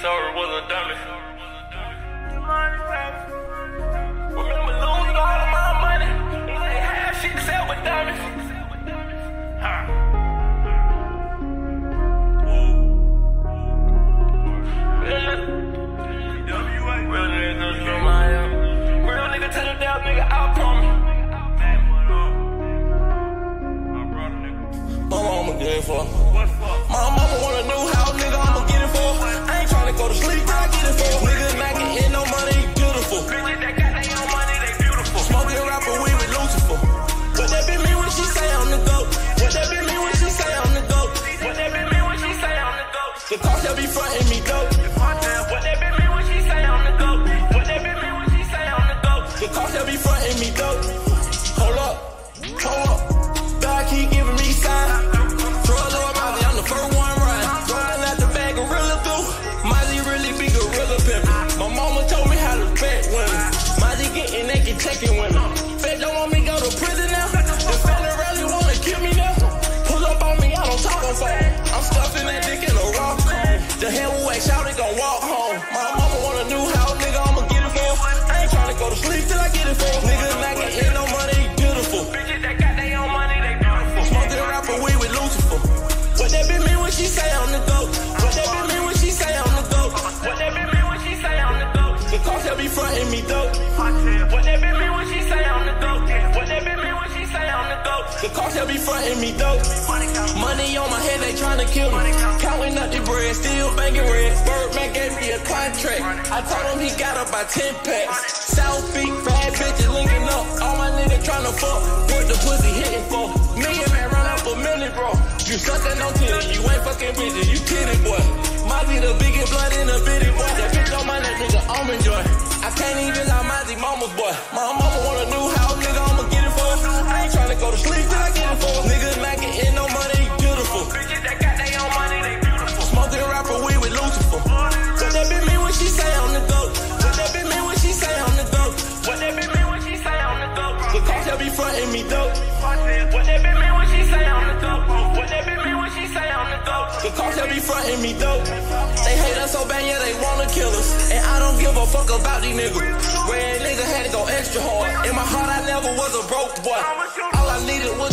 Sorry, was a dummy. Remember losing all of my money? I ain't have shit to sell with dummies. Real nigga to the death, nigga, I promise. My mama get it for. My mama want a new house, nigga, I'ma get it for. I ain't tryna go to sleep, I get it for. Niggas not getting no money, beautiful. Bitches that got they own money, they beautiful. Smoking rapper weed with Lucifer. What that be mean when she say I'm the GOAT? What that be mean when she say I'm the GOAT? What that be mean when she say I'm the GOAT? The cops that be frontin' me dope. What that be mean when she say I'm the GOAT? What that be mean when she say I'm the GOAT? The cops that be frontin' me dope. Hold up, hold up. God keep giving me signs. Throw a little Mozzie, I'm the first one right. Rolling out the bag, gorilla through. Mozzie really be gorilla pimpin'. My mama told me how to bet women. Mozzie getting naked, checking women. Fed don't want me go to prison now. The fella really wanna kill me now. Pull up on me, I don't talk on phone. I'm stuffing that dick in a rock cone. The heavyweight shouty gon' walk home. My mama want a new house, nigga, I'ma get it for. I ain't tryna go to sleep till I get it for. Niggas not getting no money, beautiful. Bitches that got they own money, they beautiful. Smoking rapper weed with Lucifer. What that be mean when she say I'm the GOAT? What that be mean when she say I'm the GOAT? What that be mean when she say I'm the GOAT? The cops that be frontin' me dope. What that be mean when she say I'm the GOAT? What that be mean when she say I'm the GOAT? The cops that be frontin' me dope. Money on my head, they tryna kill me. Counting up the bread, still banking red. Birdman gave me a contract. I told him he got about 10 packs. South Beach, bad bitches linking up. All my niggas tryna fuck. What the pussy hitting for? Million man run up a million, bro. You suckin' on titty, you ain't fucking bitches, you kidding, boy. Mozzie the biggest blood in the bitty, boy. That bitch on my neck, nigga, almond joy. I can't even lie, Mozzie mama's boy. My mama want a new house, nigga, I'ma get it for. I ain't tryna go to sleep till I get it for. Niggas not getting no money, beautiful. Bitches that got they own money, they beautiful. Smoking rapper weed with Lucifer. What that be mean when she say I'm the GOAT? What that be mean when she say I'm the GOAT? What that be mean when she say I'm the GOAT? The cops that be frontin' me dope. What that be mean when she say I'm the GOAT? What that be mean when she say I'm the GOAT? The cops that be frontin' me dope. They hate us so bad, yeah, they wanna kill us. And I don't give a fuck about these niggas. Red nigga had to go extra hard. In my heart, I never was a broke boy. All I needed was